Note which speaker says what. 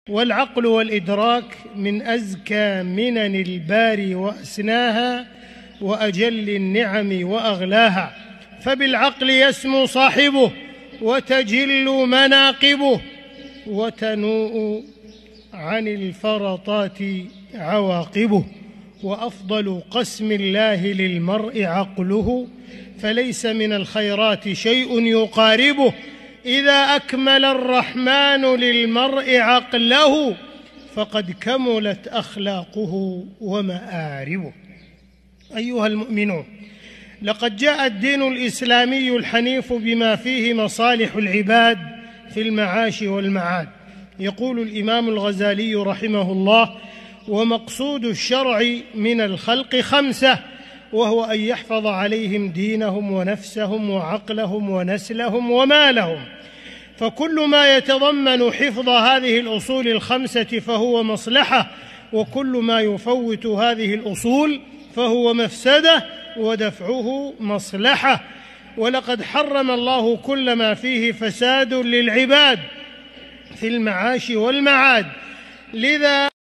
Speaker 1: والعقل والإدراك من أزكى منن الباري وأسناها وأجل النعم وأغلاها، فبالعقل يسمو صاحبه وتجل مناقبه وتنوء عن الفرطات عواقبه. وأفضل قسم الله للمرء عقله، فليس من الخيرات شيء يقاربه. إذا أكمل الرحمن للمرء عقله فقد كملت أخلاقه ومآربه. أيها المؤمنون، لقد جاء الدين الإسلامي الحنيف بما فيه مصالح العباد في المعاش والمعاد. يقول الإمام الغزالي رحمه الله: ومقصود الشرع من الخلق 5، وهو أن يحفظ عليهم دينهم ونفسهم وعقلهم ونسلهم ومالهم. فكل ما يتضمن حفظ هذه الأصول 5 فهو مصلحة، وكل ما يفوت هذه الأصول فهو مفسدة، ودفعه مصلحة. ولقد حرم الله كل ما فيه فساد للعباد في المعاش والمعاد، لذا